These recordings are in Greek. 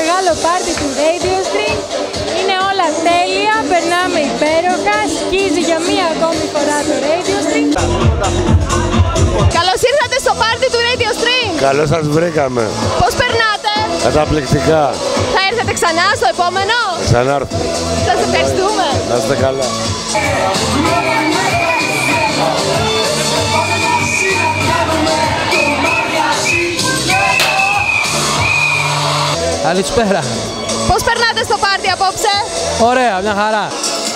μεγάλο πάρτι του Radio String. Είναι όλα τέλεια, περνάμε υπέροχα, σκίζει για μία ακόμη φορά το Radio String. Καλώς ήρθατε στο πάρτι του Radio String. Καλώς σας βρήκαμε. Πώς περνάτε? Καταπληκτικά. Θα έρθετε ξανά στο επόμενο? Ξανάρθω. Σας ευχαριστούμε. Να είστε καλά. Καλησπέρα. Πώς περνάτε στο πάρτι απόψε? Ωραία, μια χαρά.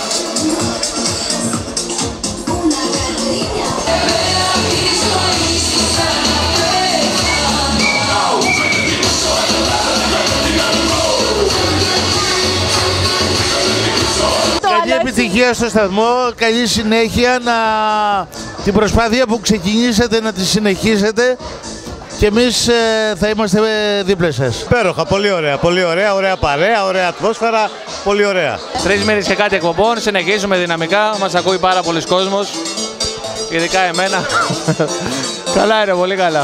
Καλή επιτυχία στο σταθμό, καλή συνέχεια, την προσπάθεια που ξεκινήσατε να τη συνεχίσετε και εμείς θα είμαστε δίπλα σας. Υπέροχα, πολύ ωραία, ωραία παρέα, ωραία ατμόσφαιρα, πολύ ωραία. 3 μήνες και κάτι εκπομπών, συνεχίζουμε δυναμικά, μας ακούει πάρα πολλοί κόσμος, ειδικά εμένα. Καλά είναι, πολύ καλά.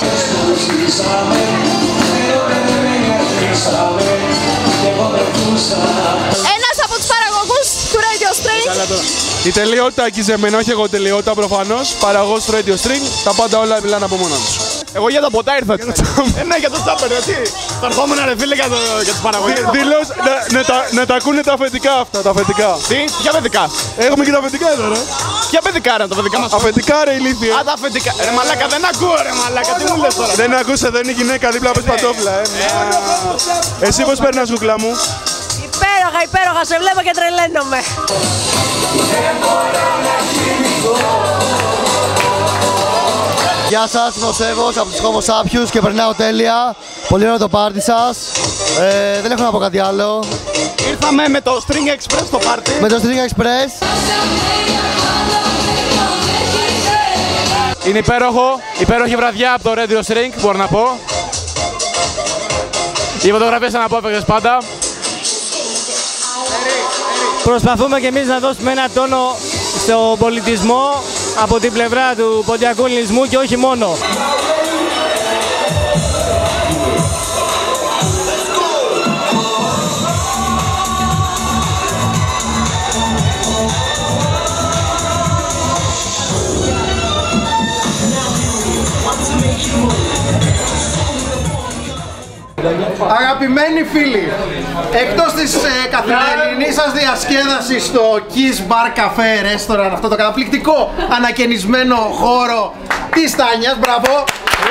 Ένας από τους παραγωγούς του Radio String. Η τελειότητα εκεί σε μένα, όχι εγώ τελειότητα προφανώς. Παραγωγός του Radio String, τα πάντα όλα μιλάνε από μόνα τους. Εγώ για τα ποτά ήρθα. Ναι, για το τσάπερ, εσύ. Θα ερχόμουν ρε φίλε για τις παραγωγές. Δηλώς να τα ακούνε τα αφεντικά αυτά, τα αφεντικά. Τι, ποια παιδικά? Έχουμε και τα αφεντικά εδώ ρε. Ποια παιδικά ρε, τα παιδικά μας? Αφεντικά ρε ηλίθιε. Α, τα αφεντικά. Ρε μαλάκα, δεν ακούω ρε μαλάκα, τι μου λες τώρα? Δεν ακούς, εδώ είναι η γυναίκα δίπλα από παντόφλα. Εσύ πώς περνάς κουκλά μου? Υπέροχα, υπέροχα, σε βλέπω και τρελαίνομαι. Γεια σας, είμαι ο Σέβος από τους Homo Sapiens και περνάω τέλεια. Πολύ ωραίο το πάρτι σας. Δεν έχω να πω κάτι άλλο. Ήρθαμε με το String Express στο πάρτι. Με το String Express. Είναι υπέροχη βραδιά από το Radio String, μπορώ να πω. Οι φωτογραφίες αναπόφευκτες πάντα. Προσπαθούμε και εμείς να δώσουμε ένα τόνο στον πολιτισμό από την πλευρά του ποντιακού ελληνισμού και όχι μόνο. Αγαπημένοι φίλοι, εκτός της καθημερινής σας διασκέδασης στο Kiss Bar Cafe Restaurant, αυτό το καταπληκτικό ανακαινισμένο χώρο της Τάνιας, μπράβο!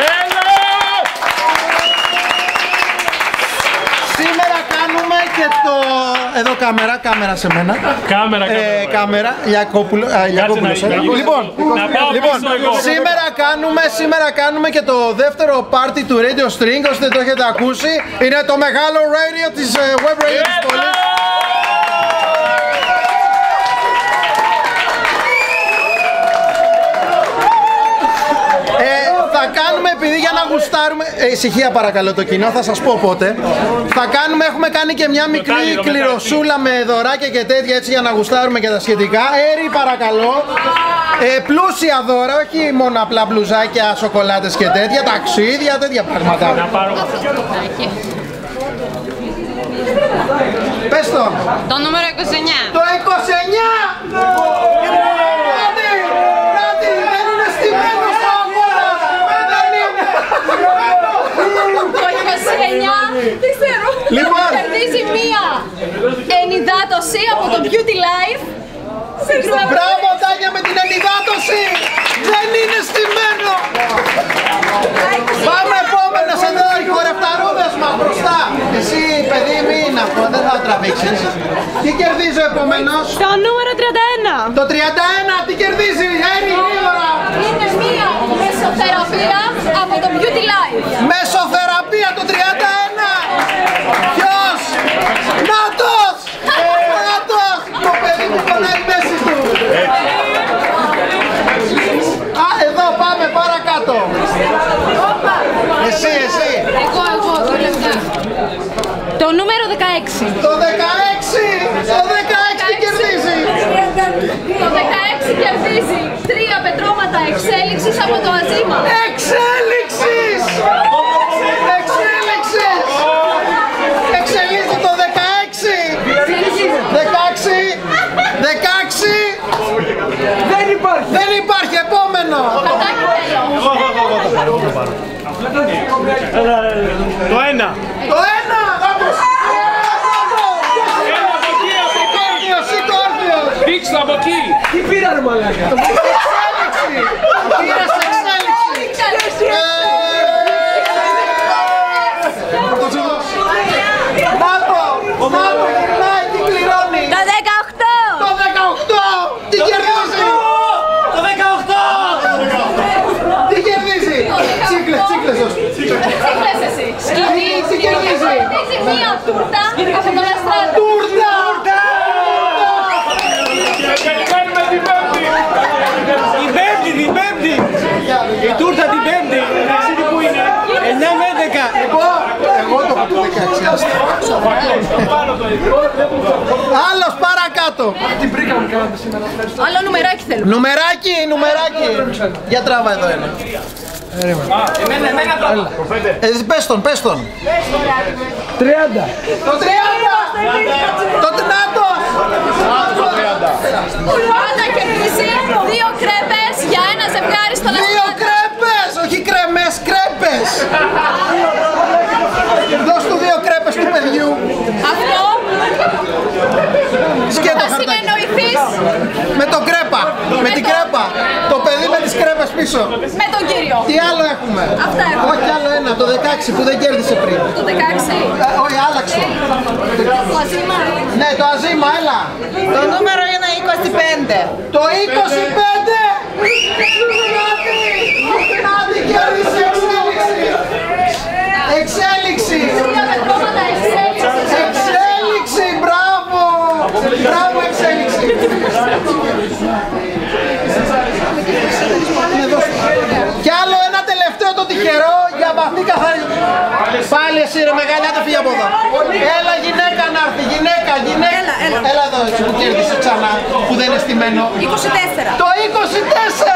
Σήμερα κάνουμε και το... Εδώ κάμερα σε μένα. Κάμερα, Λιακόπουλος. Λοιπόν, σήμερα κάνουμε και το δεύτερο πάρτι του Radio String, όσοι δεν το έχετε ακούσει. Είναι το μεγάλο radio της web radio της πόλης. Θα κάνουμε, επειδή για να γουστάρουμε, ησυχία παρακαλώ το κοινό, θα σας πω πότε. Θα κάνουμε, έχουμε κάνει και μια μικρή κληροσούλα με δωράκια και τέτοια, έτσι για να γουστάρουμε και τα σχετικά. Έρη παρακαλώ, πλούσια δώρα, όχι μόνο απλά μπλουζάκια, σοκολάτες και τέτοια, ταξίδια, τέτοια πράγματα. Πες το. Το νούμερο 29. Το 29! Δεν είναι στημένο στο αγώνα! Το 29, δεν ξέρω. Λοιπόν. Κερδίζει μία ενυδάτωση από το Beauty Life. Μπράβο Τάνια με την ενυδάτωση! Δεν είναι στημένο! Πάμε επόμενος εδώ, οι χορευταρούδες μας μπροστά! Εσύ παιδί μην αυτό, δεν θα τραβήξεις. Τι κερδίζει ο επόμενος? Το νούμερο 31. Το 31, τι κερδίζει? Έρη γρήγορα! Είναι μία μεσοθεραπεία από το Beauty Life. Μεσοθεραπεία το 31! Ποιος? Νάτος! Νάτος! Το παιδί που πονάει μέση του! Α, εδώ πάμε παρακάτω! Εσύ! Εγώ, τελευταία. Το νούμερο 16. Το 16! Το 16 τι κερδίζει! Το 16 κερδίζει 3 πετρώματα εξέλιξης από το Αζήμα. Εξέλιξης! Εξέλιξης! πάρω. Το ένα. Το ένα! Δείξτε από εκεί! Τι πήραν μαλάκα! Εξέλιξη! Πήρες εξέλιξη! Μάτω γυρνάει, τι κληρώνει! Το 18! Το 18! Τι κερδίζει! Το 18! Τι κερδίζει! Τσίκλες δώσ' του! Τσίκλες εσύ! Τι κερδίζει! Κερδίζει μία τούρτα από τον Αστράτο! Τούρτα! Περιμένουμε την Πέμπτη! Την Πέμπτη! Η τούρτα την Πέμπτη! Ξέρετε πού είναι? 9 με 11! Εγώ το έχω το 16. Άλλος παρακάτω! Τι βρήκα μου κάνατε σήμερα. Άλλο νουμεράκι θέλω. Νουμεράκι! Για τράβα εδώ ένα. Πες τον. 30. Το 30! Το τνάτο! Πάντα κερδίζει 2 κρέπες για ένα ζευγάρι στον Αστράτο. 2 κρέπες! Όχι κρέμες, κρέπες! Δώσ' του 2 κρέπες του παιδιού. Αυτό Σκέτο θα χαρτάκι. συνεννοηθείς Με τον κρέπα. Με την κρέπα. Το παιδί με τις κρέπες πίσω. με τον κύριο. Τι άλλο έχουμε? Αυτά έχουμε. Όχι άλλο ένα, το 16 που δεν κέρδισε πριν. Το 16. Όχι, άλλαξε. Το αζήμα. Ναι, το αζήμα, έλα. Το νούμερο είναι 25. Το 25! Νάτι κέρδισε εξέλιξη! Εξέλιξη, μπράβο! Μπράβο, εξέλιξη! Κι άλλο ένα τελευταίο το τυχερό για βαθύ καθαρισμό. Πάλι εσύ ρε μεγάλη, άντε φύγε από εδώ. Έλα γυναίκα να έρθει, γυναίκα. Έλα εδώ έτσι που κέρδισε ξανά, που δεν είναι στημένο. 24. Το 24!